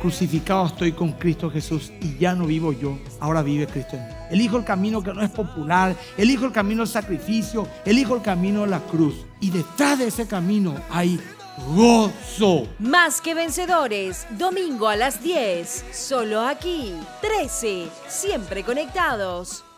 crucificado estoy con Cristo Jesús y ya no vivo yo, ahora vive Cristo en mí. Elijo el camino que no es popular, elijo el camino del sacrificio, elijo el camino de la cruz. Y detrás de ese camino hay gozo. Más que Vencedores, domingo a las 10, solo aquí, 13, siempre conectados.